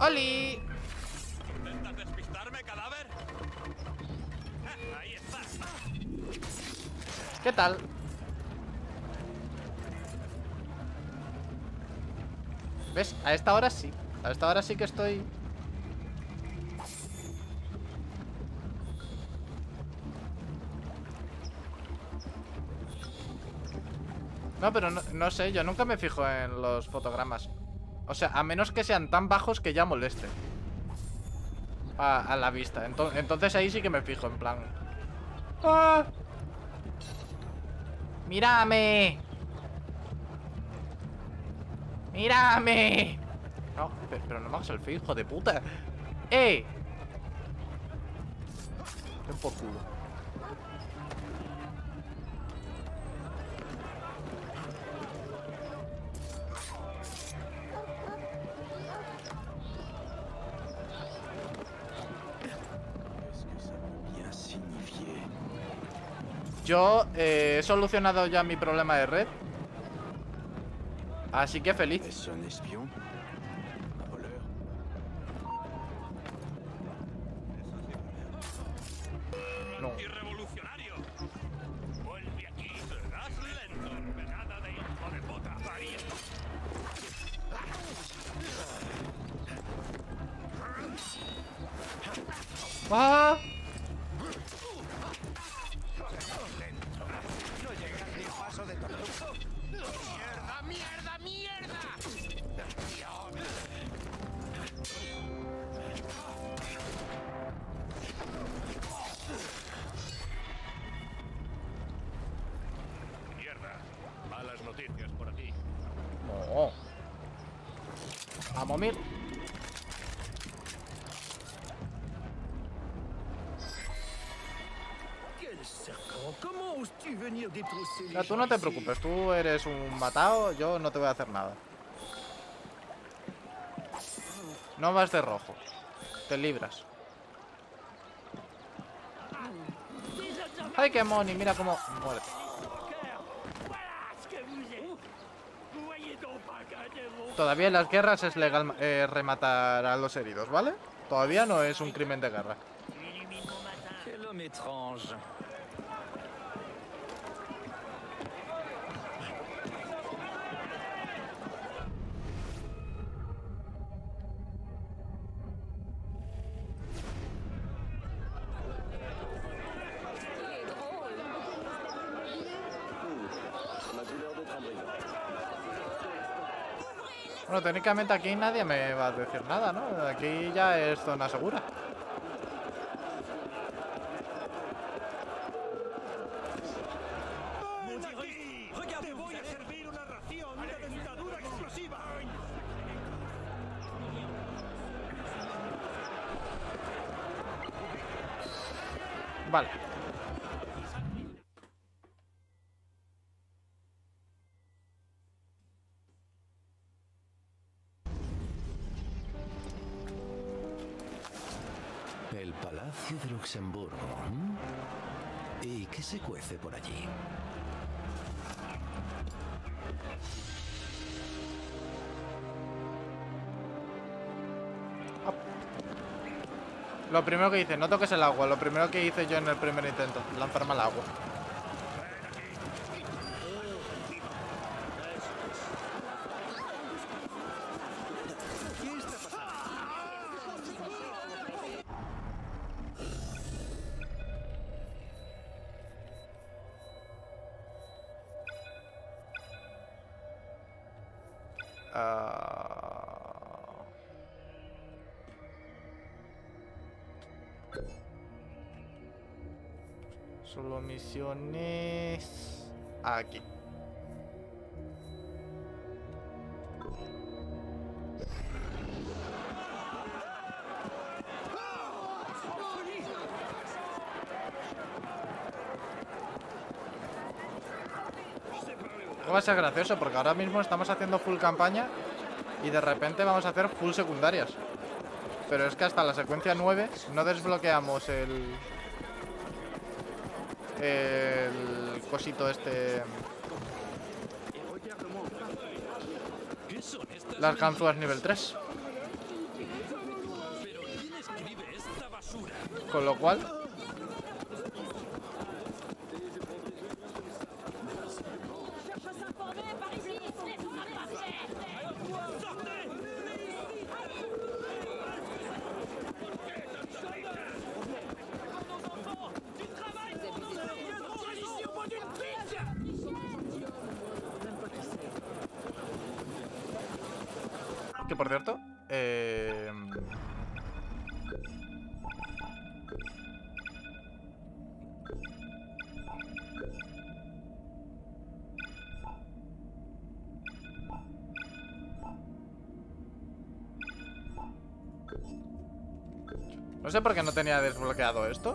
¡Oli! ¿Intentas despistarme, cadáver? Ahí estás. ¿Qué tal? ¿Ves? A esta hora sí. A esta hora sí que estoy... No, pero no sé, yo nunca me fijo en los fotogramas. O sea, a menos que sean tan bajos que ya molesten a la vista. Entonces ahí sí que me fijo, en plan... ¡Ah! ¡Mírame! ¡Mírame! No, pero no me hagas el feo, hijo de puta. ¡Eh! Ven por culo. Yo he solucionado ya mi problema de red. Así que feliz. ¿Es un espión? ¿Un voleur? No. ¡Antirrevolucionario! Vuelve aquí. Serás lento. Venada de hijo de puta. Varía. ¡Ah! ¡Mierda, mierda, mierda! Mierda. Malas noticias por aquí. No. Vamos, Mir. Ya, tú no te preocupes, tú eres un matado, yo no te voy a hacer nada. No vas de rojo. Te libras. ¡Ay, qué money! Mira cómo muere. Todavía en las guerras es legal rematar a los heridos, ¿vale? Todavía no es un crimen de guerra. Quel homme étrange. Bueno, técnicamente aquí nadie me va a decir nada, ¿no? Aquí ya es zona segura. ¡Te voy a servir una ración de dentadura explosiva! Vale. El Palacio de Luxemburgo. ¿Y qué se cuece por allí? Lo primero que hice, no toques el agua. Lo primero que hice yo en el primer intento, lanzarme al agua. Solo misiones... Aquí. Va a ser gracioso porque ahora mismo estamos haciendo full campaña y de repente vamos a hacer full secundarias. Pero es que hasta la secuencia 9 no desbloqueamos el cosito este. Las ganzúas nivel 3. Con lo cual... Que por cierto... No sé por qué no tenía desbloqueado esto.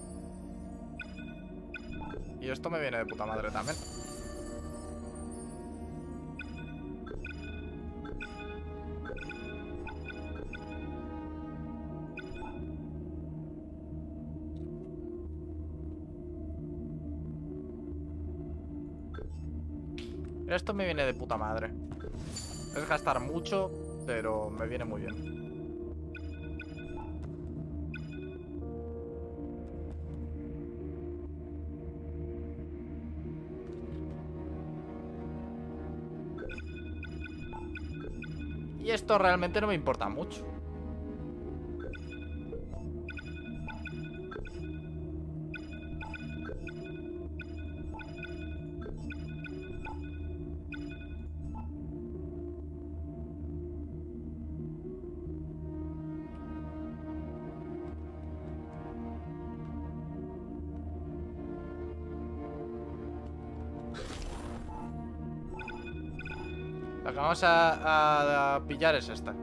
Y esto me viene de puta madre también. Esto me viene de puta madre. Es gastar mucho, pero me viene muy bien. Y esto realmente no me importa mucho. La que vamos a pillar es esta.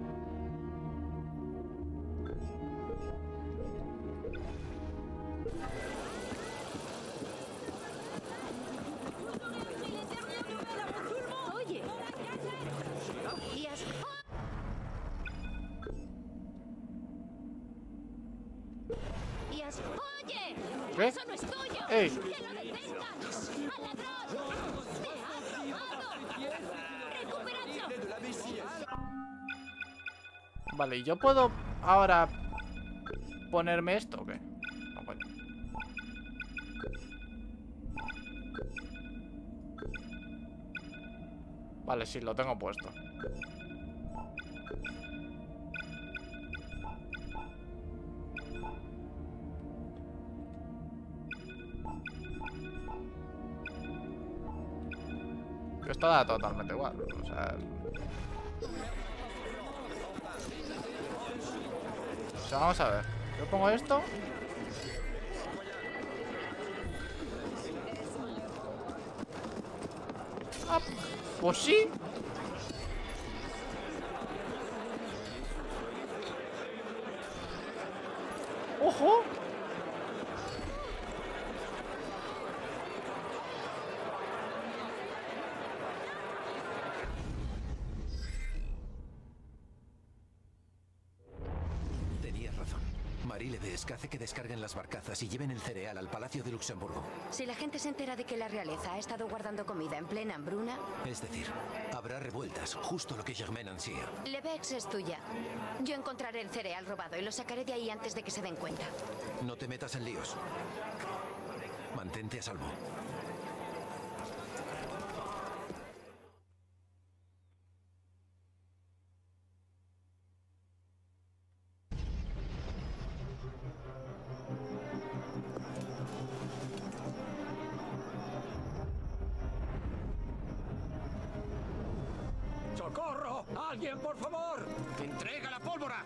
Oye. Oye. ¿Qué? Eso no es tuyo. ¡Ey! ¡Que lo detengas! ¡Al ladrón! ¡Te has robado! ¡Recuperadlo! Vale, ¿y yo puedo ahora ponerme esto o qué? No, coño. Vale, sí, lo tengo puesto. Que esto da totalmente igual, o sea... O sea, vamos a ver. Yo pongo esto. Ah, pues sí. ¡Ojo! Tenías razón. Marie Levesque hace que descarguen las barcazas y lleven el cereal al Palacio de Luxemburgo. Si la gente se entera de que la realeza ha estado guardando comida en plena hambruna, Es decir, habrá revueltas, justo lo que Germaine ansía. Levex es tuya. Yo encontraré el cereal robado y lo sacaré de ahí antes de que se den cuenta. No te metas en líos. Mantente a salvo. ¡Socorro! ¡Alguien, por favor! ¡Entrega la pólvora!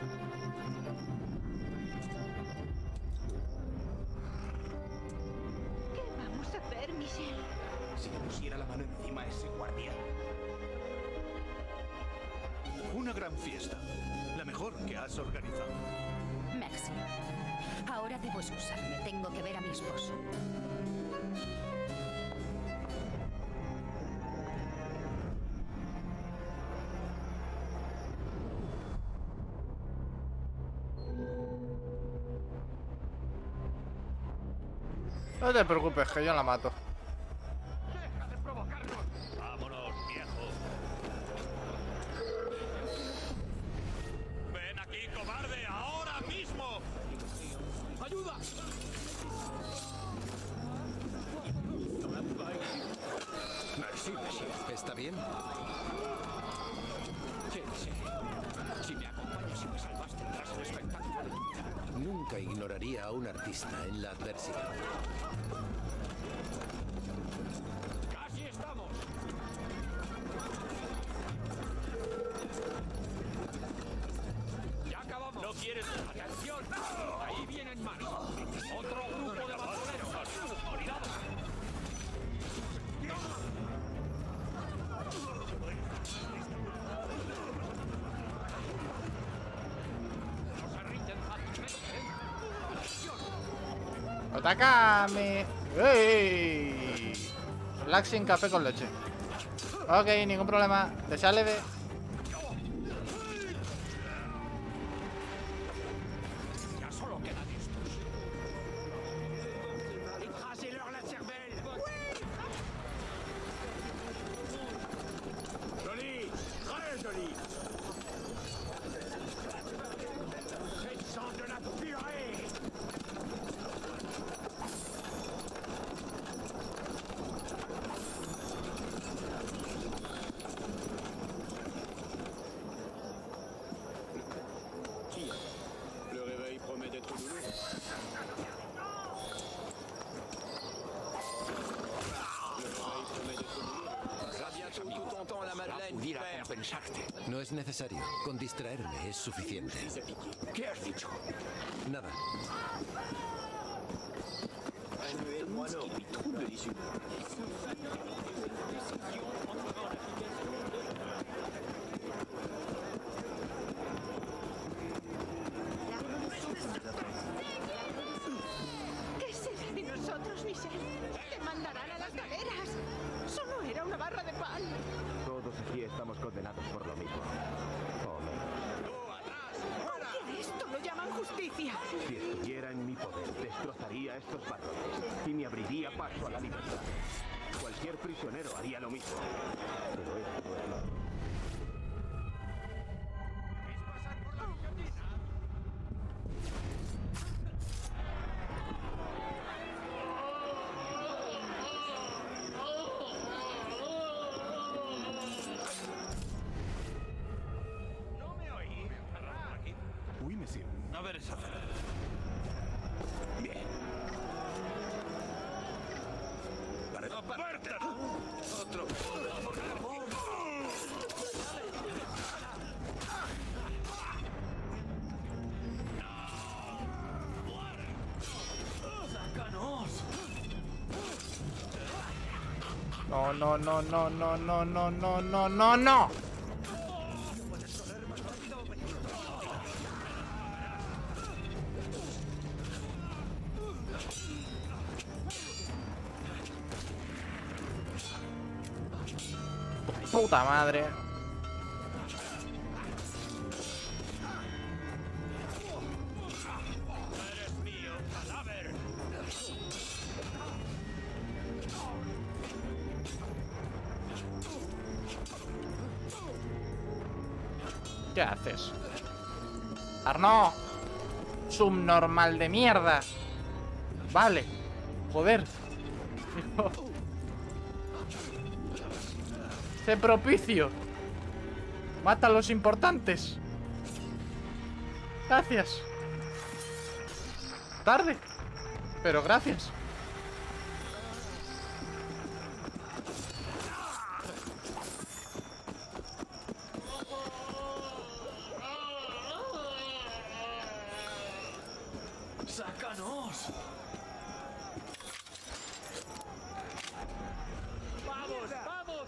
¿Qué vamos a hacer, Michelle? Si le pusiera la mano encima a ese guardián. Una gran fiesta. La mejor que has organizado. Merci. Ahora debo excusarme. Tengo que ver a mi esposo. No te preocupes, que yo la mato. ¡Deja de provocarnos! ¡Vámonos, viejo! ¡Ven aquí, cobarde! ¡Ahora mismo! ¿Está bien? Sí, sí. Si me acompañas y me salvaste, tendrás el espectáculo de tu vida. Nunca ignoraría a un artista en la adversidad. ¡Casi estamos! ¡Ya acabamos! ¡No quieres! ¡Atención! ¡Ahí vienen más! ¡Otro grupo de bandoleros! ¡Cuidado! ¡No se rinden fácilmente! ¡Atácame! ¡Ey! Relaxing café con leche. Ok, ningún problema. Te sale de... Ya solo quedan estos. Écrasez-leur la cervelle. Joli, très joli. C'est de la purée. Le réveil promet d'être douloureux. Bientôt tout ton temps à la Madeleine, pudiera compensarte. No es necesario. Con distraerme es suficiente. ¿Qué has dicho? Nada. Annuel moineau qui trouble les humains. ¿Qué será de nosotros, Michelle? Te mandarán a las galeras. Solo era una barra de pan. Todos aquí estamos condenados por lo mismo. ¿Por qué a esto lo llaman justicia? Si estuviera en mi poder, destrozaría estos patrones y me abriría paso a la libertad. Cualquier prisionero haría lo mismo. Pero esto no es lo... ¿No me oí? Oui, monsieur. A ver esa cena. Bien. ¡Aparta! Otro. ¡Sácanos! No, no, no, no, no, no, no, no, no, no, no. Puta madre. ¡Eres mío, cadáver! ¿Qué haces? ¡Arno! Subnormal de mierda. Vale. Joder. Hijo. Sé propicio. Mata a los importantes. Gracias. Tarde. Pero gracias. ¡Sácanos! ¡Vamos, vamos!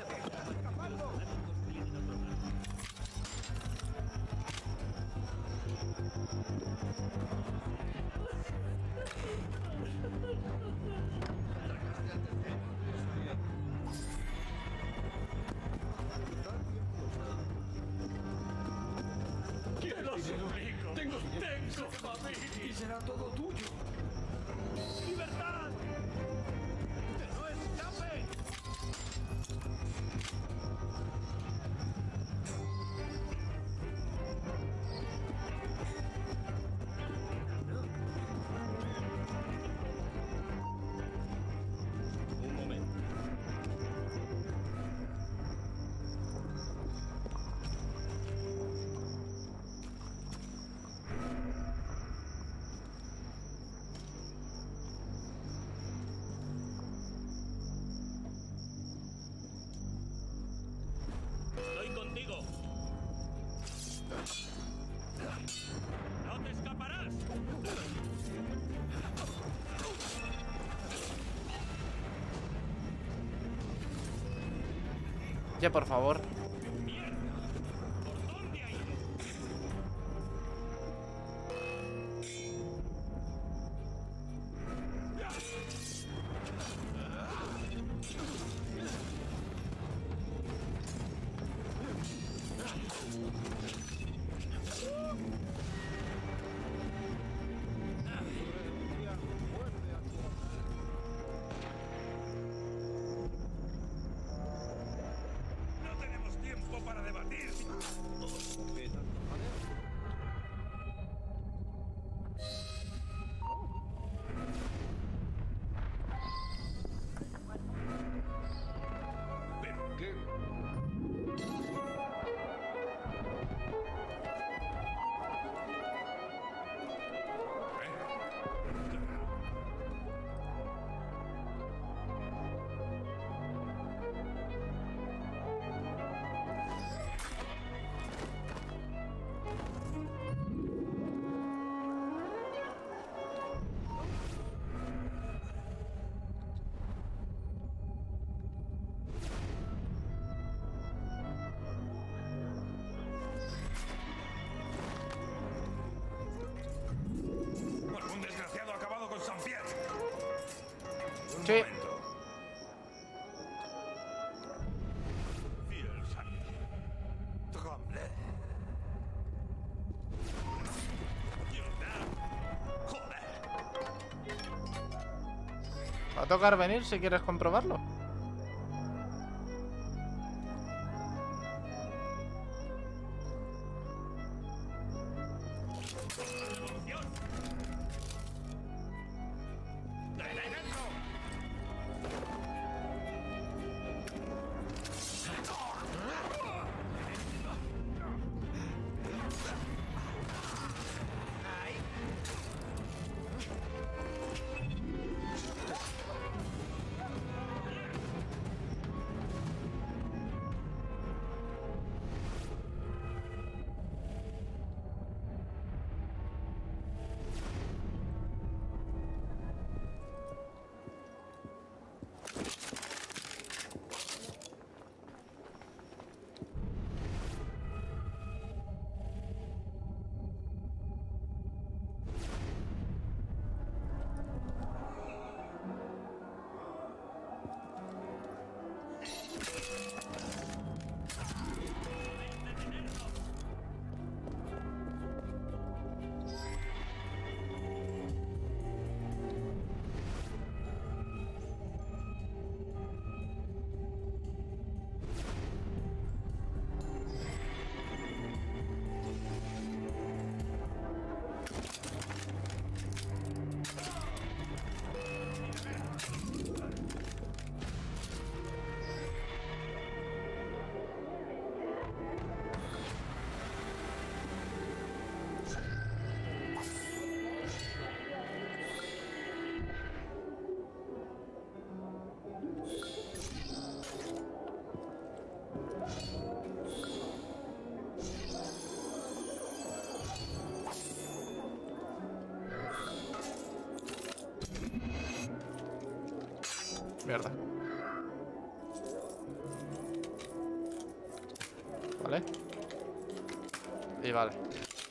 ¡Te lo suplico! ¡Tengo familia! ¡Y será todo tuyo! ¡Libertad! ¡Que no escape! Un momento. Ya, por favor. No tenemos tiempo para debatir. ¿Pero qué? Algún desgraciado ha acabado con San Pierre. Un Sí. momento. Fiel sangre. Tremble. Joder. Va a tocar venir si quieres comprobarlo. Mierda. Vale. Y vale.